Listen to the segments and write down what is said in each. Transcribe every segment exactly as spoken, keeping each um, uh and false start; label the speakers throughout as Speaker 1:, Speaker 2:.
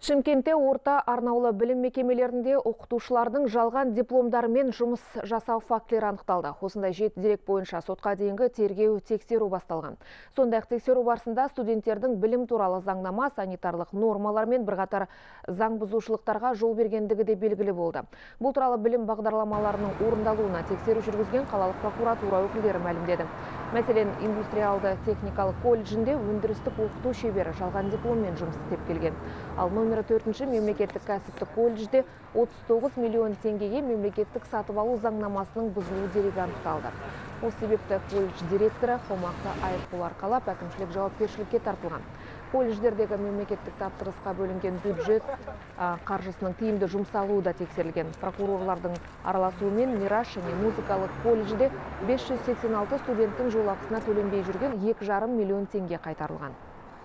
Speaker 1: Шымкентте орта арнаулы білім мекемелерінде оқытушылардың жалған дипломдарымен жұмыс жасау фактілері анықталды. Осындай жеті дерек бойынша сотқа дейінгі тергеу тексеру басталған. Сондай-ақ тексеру барысында студенттердің білім туралы заңнама, санитарлық нормалар мен бірқатар заң бұзушылықтарға жол бергендігі де белгілі болды. Бұл туралы білім бағдарламаларының орындалуына тексеру жүргізген қалалық прокуратура өкілдері мәлімдеді. Мәселен, индустриалды техникалық колледжінде өндірістік оқыту шебері жалған дипломмен жұмыс істеп келген. Ал номері төртінші мемлекеттік кәсіптік колледжде отыз тоғыз миллион теңгеге мемлекеттік сатып алу заңнамасының бұзылу дерегі анықталды. Осы себепті колледж директоры қомақты айыппұл арқалап әкімшілік жауапкершілікке тартылған. Колледждердегі мемлекеттік тапсырысқа бөлінген бюджет қаржысының тиімді жұмсалуы да тексерілген. Прокурорлардың араласуымен Мираж және музыкалық колледжде бес жүз сексен алты студенттің жолақысына төленбей жүрген екі жарым миллион теңге қайтарылған.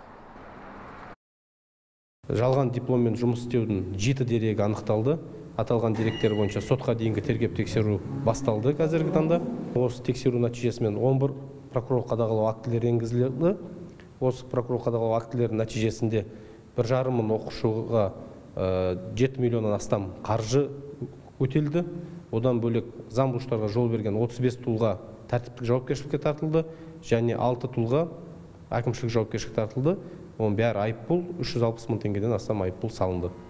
Speaker 2: Жалған дипломмен жұмыс істеудің жеті дерегі анықталды. Аталған деректер бойынша сотқа дейінгі тергеп тексеру басталды қазіргі таңда. Осы тексеру нәтижесімен он бір прокурор қадағалау актілері енгізілді. Осы прокурор қадағалау актілерінің нәтижесінде бір жарым мың оқушыға жеті миллионнан астам қаржы өтелді. Одан бөлек заң бұзушылықтарға жол берген отыз бес тұлға тәртіптік жауапкершілікке тартылды және алты тұлға әкімшілік жауапкершілікке тартылды. Оның бәрі айыппұл үш жүз алпыс мың теңгеден астам айыппұл салынды.